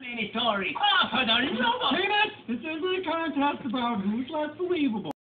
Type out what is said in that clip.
any story. Ah, for the love of... Peanut, this isn't a contest about who's less believable.